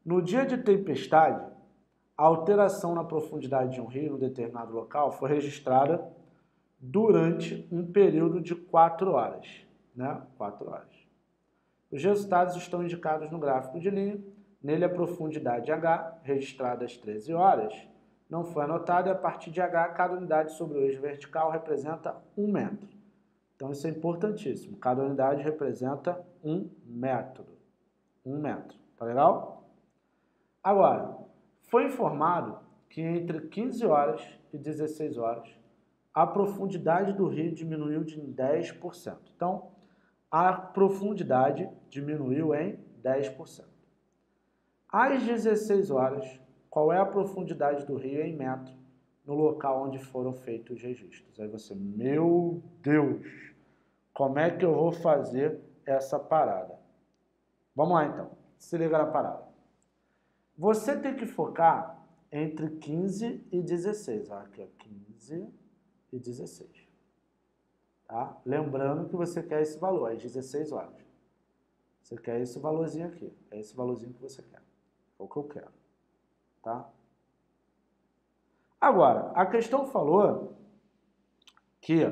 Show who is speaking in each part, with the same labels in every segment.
Speaker 1: No dia de tempestade, a alteração na profundidade de um rio em um determinado local foi registrada durante um período de 4 horas, né? 4 horas. Os resultados estão indicados no gráfico de linha. Nele, a profundidade H, registrada às 13 horas, não foi anotada e a partir de H, cada unidade sobre o eixo vertical representa 1 metro. Então, isso é importantíssimo. Cada unidade representa 1 metro. 1 metro. Tá legal? Agora, foi informado que entre 15 horas e 16 horas, a profundidade do rio diminuiu de 10%. Então, a profundidade diminuiu em 10%. Às 16 horas, qual é a profundidade do rio em metro no local onde foram feitos os registros? Aí você, meu Deus, como é que eu vou fazer essa parada? Vamos lá então, se liga na parada. Você tem que focar entre 15 e 16. Aqui, ó, 15 e 16. Tá? Lembrando que você quer esse valor, às 16 horas. Você quer esse valorzinho aqui. É esse valorzinho que você quer. É o que eu quero. Tá? Agora, a questão falou que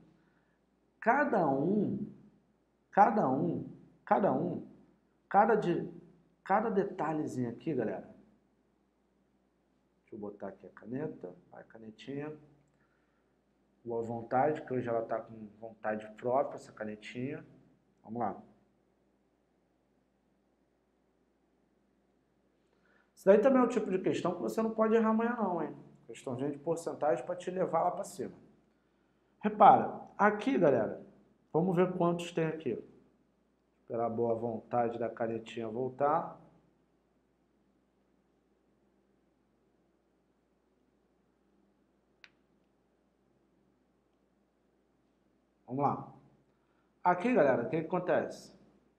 Speaker 1: cada detalhezinho aqui, galera. Deixa eu botar aqui a caneta, a canetinha. Boa vontade, que hoje ela está com vontade própria, essa canetinha. Vamos lá. Isso daí também é um tipo de questão que você não pode errar amanhã não, hein? Questãozinha de porcentagem para te levar lá para cima. Repara, aqui, galera, vamos ver quantos tem aqui. Esperar a boa vontade da canetinha voltar. Vamos lá. Aqui, galera, o que acontece?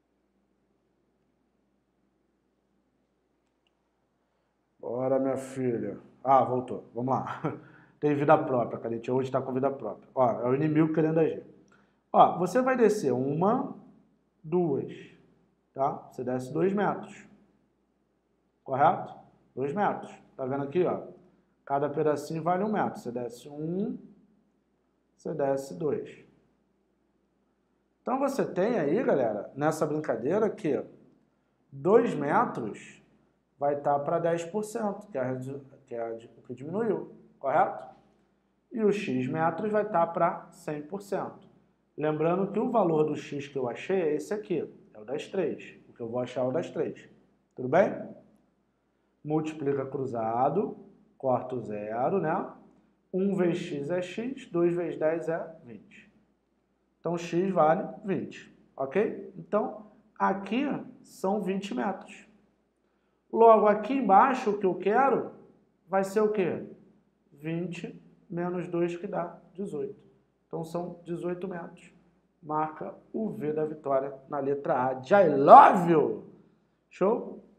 Speaker 1: Bora, minha filha. Ah, voltou. Vamos lá. Tem vida própria, a canetinha hoje está com vida própria. Ó, é o inimigo querendo agir. Ó, você vai descer 1, 2, tá? Você desce 2 metros. Correto? 2 metros. Tá vendo aqui, ó? Cada pedacinho vale 1 metro. Você desce 1, você desce 2. Então, você tem aí, galera, nessa brincadeira que 2 metros vai estar para 10%, que é o que diminuiu, correto? E os x metros vai estar para 100%. Lembrando que o valor do x que eu achei é esse aqui, é o das 3. O que eu vou achar é o das 3. Tudo bem? Multiplica cruzado, corta o zero, né? 1 vezes x é x, 2 vezes 10 é 20. Então, x vale 20, ok? Então, aqui são 20 metros. Logo, aqui embaixo, o que eu quero vai ser o quê? 20 menos 2, que dá 18. Então, são 18 metros. Marca o V da vitória na letra A de I love you. Show?